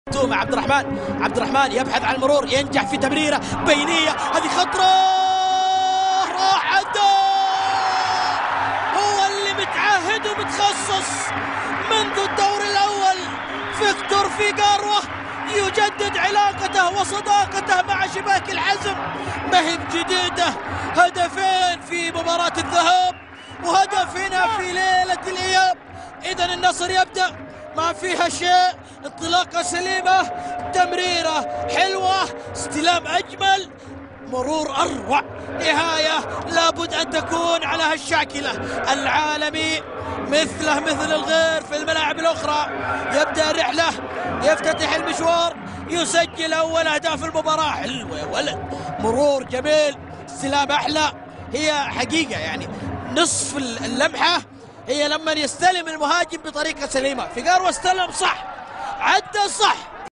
مع عبد الرحمن يبحث عن المرور، ينجح في تمريره بينيه، هذه خطره راح عدى. هو اللي متعهد ومتخصص منذ الدور الاول. فيكتور فيغاروا يجدد علاقته وصداقته مع شباك الحزم، ما هي جديده. هدفين في مباراه الذهاب وهدف هنا في ليله الاياب. اذا النصر يبدا ما فيها شيء، انطلاقة سليمة، تمريرة حلوة، استلام أجمل، مرور أروع، نهاية لابد أن تكون على هالشاكلة. العالمي مثله مثل الغير في الملاعب الأخرى، يبدأ الرحلة، يفتتح المشوار، يسجل أول أهداف المباراة. حلوة يا ولد، مرور جميل، استلام أحلى. هي حقيقة يعني نصف اللمحة هي لما يستلم المهاجم بطريقة سليمة. فيغاروا استلم صح، عدى صح،